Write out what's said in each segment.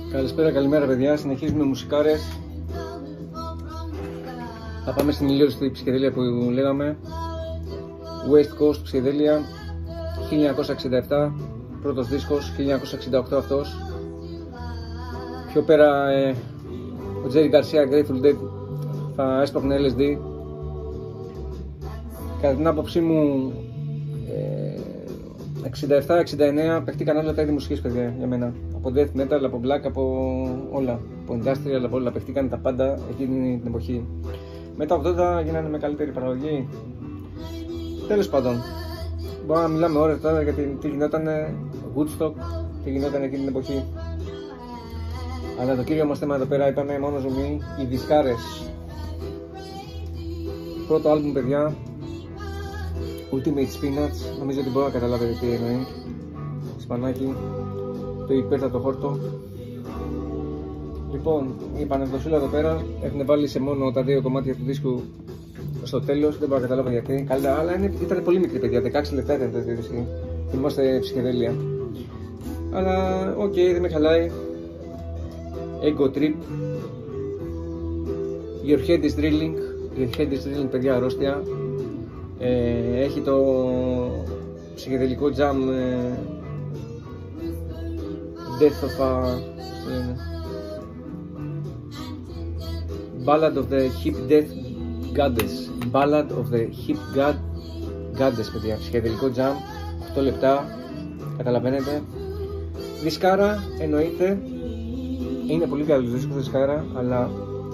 Καλησπέρα, καλημέρα παιδιά, συνεχίζουμε μουσικάρες. Θα πάμε στην ηλιόλουστη ψυχεδέλεια που λέγαμε. West Coast ψυχεδέλεια 1967, πρώτος δίσκος, 1968 αυτός. Πιο πέρα ο Jerry Garcia, Grateful Dead, θα έσπαχνε LSD. Κατά την άποψή μου 67-69 παιχτήκαν όλα τα είδη μουσικής, παιδιά, για μένα. Από death metal, από black, από όλα. Από industrial, από όλα. Παιχτήκαν τα πάντα εκείνη την εποχή. Μετά από 80 γίνανε με καλύτερη παραγωγή. Τέλος πάντων, μπορούμε να μιλάμε ώρες τώρα για τι γινόταν Woodstock, τι γινόταν εκείνη την εποχή. Αλλά το κύριο μας θέμα εδώ πέρα ήταν μόνο ζουμί, οι δισκάρες. Πρώτο άλμπουμ, παιδιά, Ultimate Spinach, νομίζω ότι μπορεί να καταλάβετε τι εννοεί. Σπανάκι, το υπέρτατο χόρτο. Λοιπόν, η πανεκδοσούλα εδώ πέρα έχουν βάλει σε μόνο τα δύο κομμάτια του δίσκου στο τέλος, δεν μπορώ να καταλάβω γιατί. Καλύτερα, αλλά ήταν πολύ μικρή, παιδιά, 16 λεπτά ήταν το δίσκο. Θυμάστε ψυχεδέλεια. Αλλά οκ, δεν με χαλάει. Ego Trip. Your Head is Drilling. Your Head is Drilling, παιδιά, αρρώστια. Έχει το ψυχεδελικό jam Death of a Ballad of the Hip Death Goddess. Ballad of the Hip Goddess, παιδιά, ψυχεδελικό jam, 8 λεπτά, καταλαβαίνετε. Δισκάρα, εννοείται, είναι πολύ καλός δίσκος δισκάρα, αλλά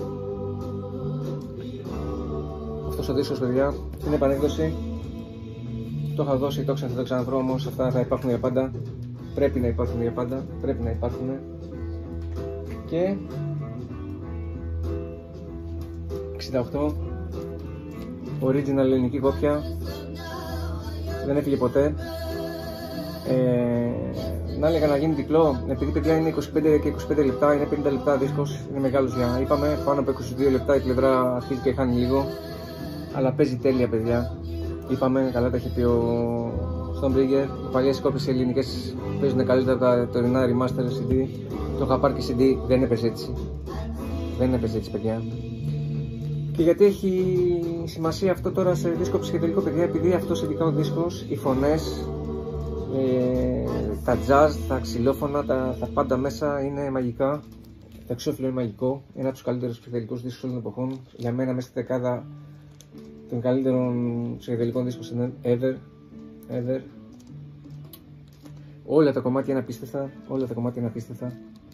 αυτός ο δίσκος, παιδιά, είναι επανέκδοση. Το είχα δώσει, το θα το ξαναβρω, όμως αυτά θα υπάρχουν για πάντα. Πρέπει να υπάρχουν για πάντα, πρέπει να υπάρχουν. Και 68, original ελληνική κόπια, δεν έφυγε ποτέ. Να έλεγα να γίνει διπλό, επειδή, παιδιά, είναι 25 και 25 λεπτά, είναι 50 λεπτά δίσκος, είναι μεγάλος για, είπαμε, πάνω από 22 λεπτά η πλευρά αρχίζει και χάνει λίγο, αλλά παίζει τέλεια, παιδιά. Είπαμε, καλά τα έχει πει ο Stonebreaker, οι παλιές κόπιες ελληνικές παίζουν καλύτερα τα τωρινά remaster CD. Το είχα πάρει και CD, δεν έπαιζε έτσι. Δεν έπαιζε έτσι, παιδιά. Και γιατί έχει σημασία αυτό τώρα σε δίσκο ψυχεδελικό, παιδιά, επειδή αυτός ειδικά ο δίσκος, οι φωνές, τα jazz, τα ξυλόφωνα, τα πάντα μέσα είναι μαγικά. Το εξώφυλλο είναι μαγικό, ένα από τους καλύτερους ψυχεδελικούς δίσκους όλων των εποχών. Για μένα μέσα στη δεκάδα των καλύτερων ψυχεδελικών δίσκων ever. Όλα τα κομμάτια είναι απίστευτα, όλα τα κομμάτια είναι απίστευτα.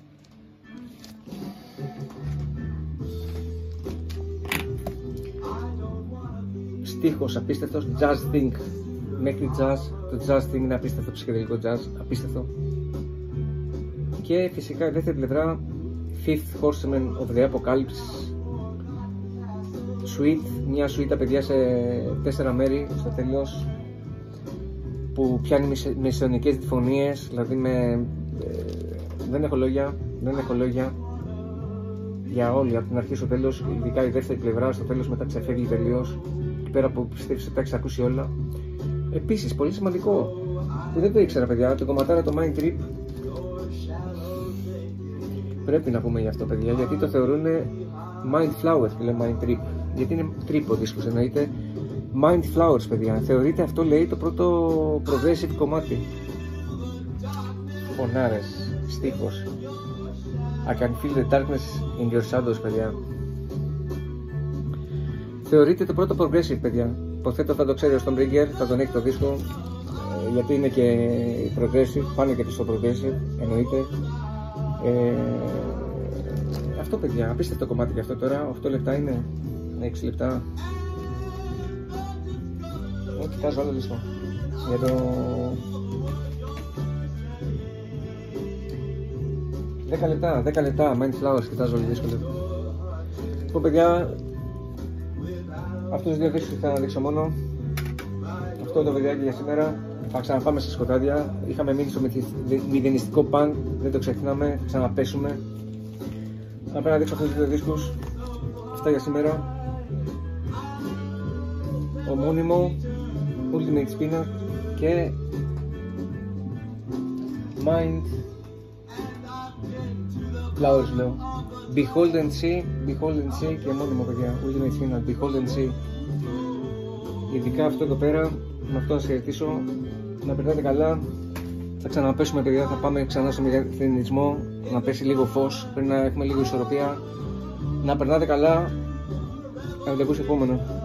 Στίχος απίστευτος, jazz thing, μέχρι jazz, το jazz thing είναι απίστευτο, ψυχεδελικό jazz, απίστευτο. Και φυσικά η δεύτερη πλευρά, Fifth Horseman of the Apocalypse, Suite, μια σουίτα, παιδιά, σε 4 μέρη στο τέλος, που πιάνει μεσαιωνικές διφωνίες, δηλαδή δεν έχω λόγια για όλοι, από την αρχή στο τέλος, ειδικά η δεύτερη πλευρά στο τέλος μετά ξεφεύγει τελείως, πέρα από πιστεύεις ότι τα έχεις ακούσει όλα. Επίσης, πολύ σημαντικό, που δεν το ήξερα, παιδιά, το κομματάρα το Mind Trip, πρέπει να πούμε γι' αυτό, παιδιά, γιατί το θεωρούν Mind Flowers, που λέει Mind Trip, γιατί είναι τρίπο δίσκος, εννοείται Mind Flowers, παιδιά, θεωρείται αυτό, λέει, το πρώτο progressive κομμάτι. Φωνάρες, στίχος, I can feel the darkness in your shadows, παιδιά. Θεωρείται το πρώτο progressive, παιδιά. Υποθέτω θα το ξέρει ο Stonebreaker, θα τον έχει το δίσκο, γιατί είναι και progressive, πάνε και στο progressive, εννοείται. Αυτό, παιδιά, απίστευτο κομμάτι και αυτό τώρα, 8 λεπτά είναι, 6 λεπτά. Κοιτάζω άλλο δίσκο για το 10 λεπτά, Mind Flowers, κοιτάζω άλλο δίσκο. Λοιπόν, παιδιά, αυτούς τους δύο δίσκους θα δείξω μόνο. Αυτό το βιντεάκι για σήμερα. Θα ξαναπάμε στα σκοτάδια. Είχαμε μείνει στο μηδενιστικό punk, δεν το ξεχνάμε, θα ξαναπέσουμε. Θα πρέπει να δείξω αυτούς τους δύο δίσκους. Αυτά για σήμερα. Ομώνυμο, Ultimate Spinach και Mind flowers λέω. Behold and see και μόνιμο παιδιά. Ultimate Final, behold and see. Ειδικά αυτό εδώ πέρα, με αυτό να σας χαιρετήσω. Να περνάτε καλά. Θα ξαναπέσουμε παιδιά, θα πάμε ξανά στο μηδενισμό. Να πέσει λίγο φως, πρέπει να έχουμε λίγο ισορροπία. Να περνάτε καλά. Ραντεβού στο επόμενο.